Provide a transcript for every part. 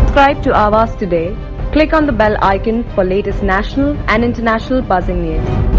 Subscribe to Awaaz today. Click on the bell icon for latest national and international buzzing news.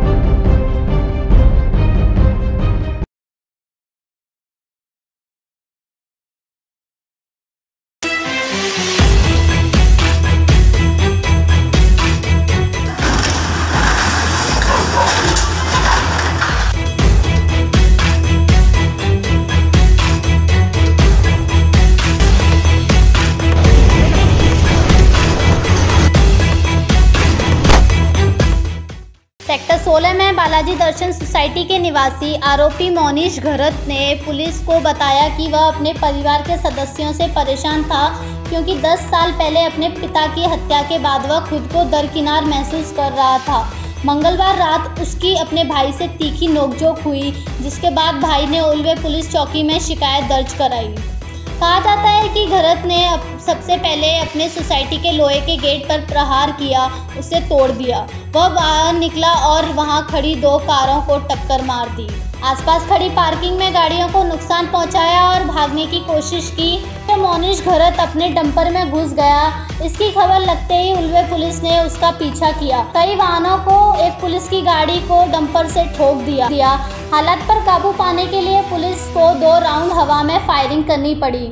Sector 16 में बालाजी दर्शन society के निवासी आरोपी मोनीश घरत ने police को बताया कि वह अपने परिवार के सदस्यों से परेशान था क्योंकि 10 साल पहले अपने पिता की हत्या के बाद वह खुद को दरकिनार महसूस कर रहा था। मंगलवार रात उसकी अपने भाई से तीखी नोकझोंक हुई, जिसके बाद भाई ने उल्वे पुलिस चौकी में शिकायत दर्ज कराई। कहा जाता है कि घरत ने सबसे पहले अपने सोसाइटी के लोहे के गेट पर प्रहार किया, उसे तोड़ दिया। वह बाहर निकला और वहां खड़ी 2 कारों को टक्कर मार दी। आसपास खड़ी पार्किंग में गाड़ियों को नुकसान पहुंचाया और भागने की कोशिश की। तो मोनीश घरत अपने डंपर में घुस गया। इसकी खबर लगते ही उल्वे पुलिस ने उसका पीछा किया। कई वाहनों को एक पुलिस की गाड़ी को डंपर से ठोक दिया। हालात पर काबू पाने के लिए पुलिस को 2 राउंड हवा में फायरिंग करनी पड़ी।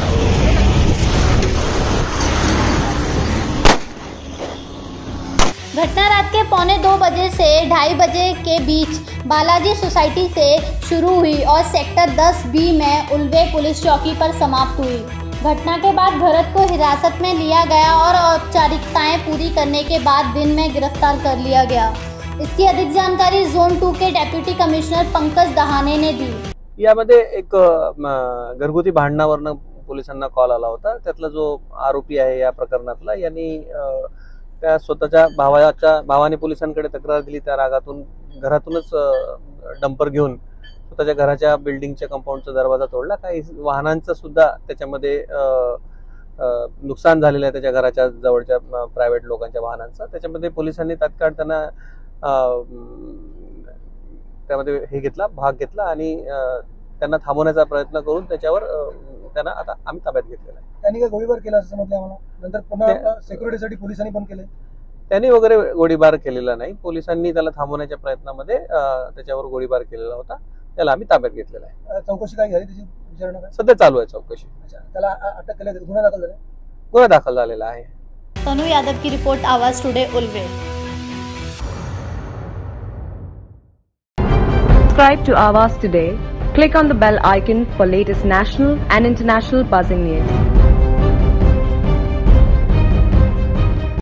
घटना रात के 1:45 बजे से 2:30 बजे के बीच बालाजी सोसाइटी से शुरू हुई और सेक्टर 10B में उल्वे पुलिस चौकी पर समाप्त हुई। घटना के बाद घरत को हिरासत में लिया गया और औपचारिकताएं पूरी करने के बाद दिन में गिरफ्तार कर लिया गया। इसकी अधिक जानकारी झोन 2 के डेप्युटी कमिश्नर पंकज दहाने ने दी। यामध्ये एक घरगुती भांडणावरनं पोलिसांना कॉल आला होता। त्यातला जो आरोपी आहे या प्रकरणातला यांनी त्या स्वतःच्या भावाने पोलिसांकडे तक्रार दिली। त्या रागातून घरातूनच डंपर घेऊन स्वतःच्या घराच्या बिल्डिंगच्या कंपाऊंडचा दरवाजा तोडला। काही वाहनांचं सुद्धा त्याच्यामध्ये नुकसान झालेलं आहे, त्याच्या घराच्या जवळच्या प्रायव्हेट लोकांच्या वाहनांचं। त्याच्यामध्ये पोलिसांनी तात्काळ त्यांना त्यामध्ये भाग घेतला आणि त्यांना थांबवण्याचा प्रयत्न करून त्याच्यावर त्यांना आता आम्ही ताब्यात घेतलेला आहे। त्यांनी काय गोळीबार केला असं समजलं आम्हाला। नंतर पुन्हा सिक्युरिटीसाठी पोलिसांनी पण केले। त्यांनी वगैरे गोळीबार केलेला नाही। पोलिसांनी त्याला थांबवण्याच्या प्रयत्नामध्ये त्याच्यावर गोळीबार केलेला होता। त्याला आम्ही ताब्यात घेतलेला आहे। चौकशी काय झाली त्याची विचारणा काय सध्या चालू आहे चौकशी। त्याला अटक केली, गुन्हा दाखल झाला? गुन्हा दाखल झालेला आहे। तनु यादव की रिपोर्ट, Awaaz today Ulwe. Subscribe to Awaaz today. Click on the bell icon for latest national and international buzzing news.